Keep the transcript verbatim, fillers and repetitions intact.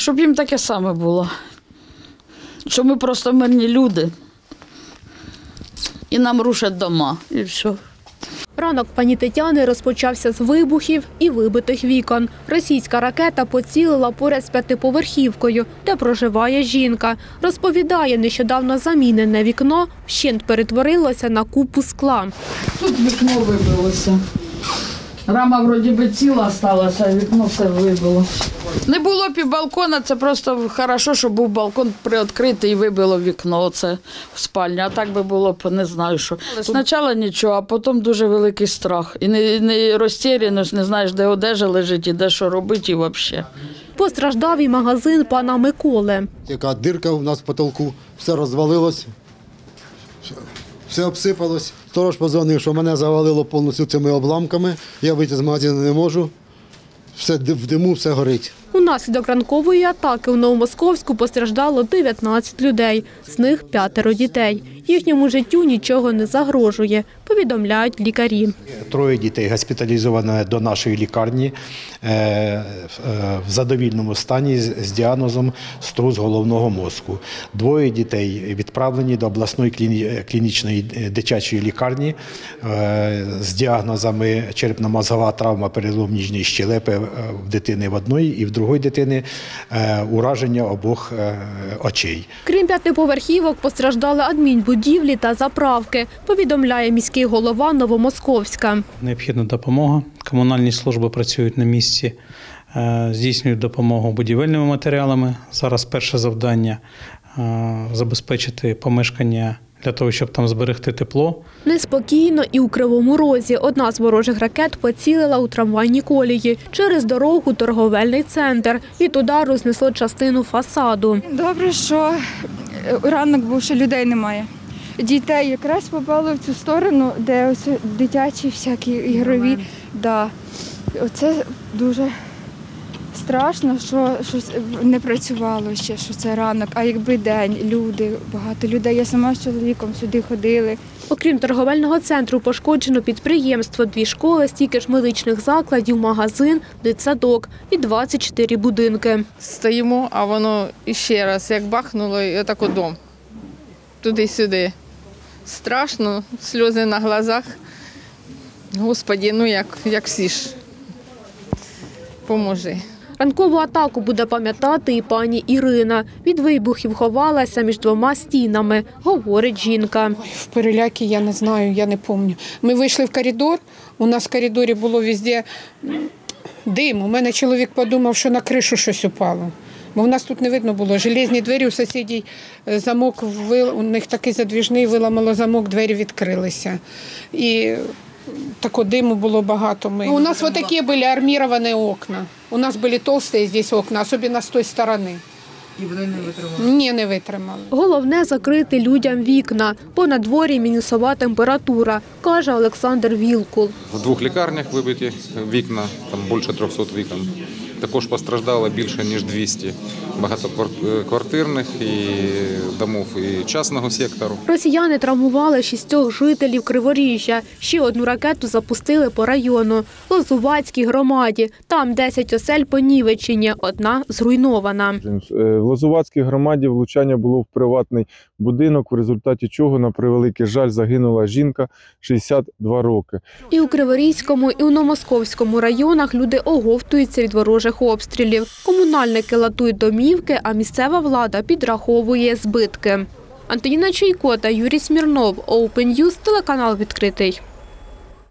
Щоб їм таке саме було. Що ми просто мирні люди. І нам рушать дома, і все. Ранок пані Тетяни розпочався з вибухів і вибитих вікон. Російська ракета поцілила поряд з п'ятиповерхівкою, де проживає жінка. Розповідає, нещодавно замінене вікно вщент перетворилося на купу скла. Тут вікно вибилося. Рама вроді би ціла залишилася, а вікно все вибило. Не було півбалкона, це просто добре, що був балкон приоткритий і вибило вікно оце в спальні. А так би було б, не знаю що. Спочатку нічого, а потім дуже великий страх. І не, не розтіряність, не знаєш, де одежа лежить і де що робити і взагалі. Постраждав і магазин пана Миколи. Яка дирка у нас в потолку, все розвалилось, все обсипалось. Сторож подзвонив, що мене завалило повністю цими обламками, я вийти з магазину не можу, все в диму, все горить. Унаслідок ранкової атаки у Новомосковську постраждало дев'ятнадцять людей, з них п'ятеро дітей. Їхньому життю нічого не загрожує, повідомляють лікарі. Троє дітей госпіталізовано до нашої лікарні в задовільному стані з діагнозом струс головного мозку. Двоє дітей відправлені до обласної клінічної дитячої лікарні з діагнозами черепно-мозгова травма, перелом ніжньої щелепи в дитини в одної і в другої дитини ураження обох очей. Крім п'ятиповерхівок, постраждали адмінбудівлі та заправки, повідомляє міський голова Новомосковська. Необхідна допомога. Комунальні служби працюють на місці, здійснюють допомогу будівельними матеріалами. Зараз перше завдання – забезпечити помешкання для того, щоб там зберегти тепло. Неспокійно і у Кривому Розі. Одна з ворожих ракет поцілила у трамвайні колії. Через дорогу торговельний центр. Від удару знесло частину фасаду. Добре, що ранок був, що людей немає. Дітей якраз попали в цю сторону, де ось дитячі всякі ігрові. Да. Оце дуже страшно, що щось не працювало ще, що це ранок. А якби день, люди, багато людей. Я сама з чоловіком сюди ходили. Окрім торговельного центру, пошкоджено підприємство, дві школи, стільки ж медичних закладів, магазин, дитсадок і двадцять чотири будинки. Стоїмо, а воно іще раз як бахнуло, і отак от дом. Туди-сюди. Страшно, сльози на глазах. Господи, ну як, як всі ж. Поможи. Ранкову атаку буде пам'ятати і пані Ірина. Від вибухів ховалася між двома стінами, говорить жінка. В перелякі я не знаю, я не пам'ятаю. Ми вийшли в коридор, у нас в коридорі було везде дим. У мене чоловік подумав, що на кришу щось упало. Бо в нас тут не видно було. Железні двері у сусідів, замок, у них такий задвіжний, виламало замок, двері відкрилися. І такого диму було багато. Ми. У нас вот такі були арміровані окна. У нас були толсті здесь окна, особливо з тієї сторони. І вони не витримали? Ні, не витримали. Головне – закрити людям вікна. Бо на дворі мінусова температура, каже Олександр Вілкул. В двох лікарнях вибиті вікна, там більше трьохсот вікон. Також постраждало більше, ніж двісті багатоквартирних і домов і частного сектору. Росіяни травмували шістьох жителів Криворіжжя. Ще одну ракету запустили по району – Лозувацькій громаді. Там десять осель понівечені, одна зруйнована. В Лозувацькій громаді влучання було в приватний будинок, в результаті чого, на превеликий жаль, загинула жінка шістдесят два роки. І у Криворізькому, і у Новомосковському районах люди оговтуються від ворожих обстрілів. Комунальники латують домівки, а місцева влада підраховує збитки. Антоніна Чайко та Юрій Смірнов, Open News, телеканал «Відкритий».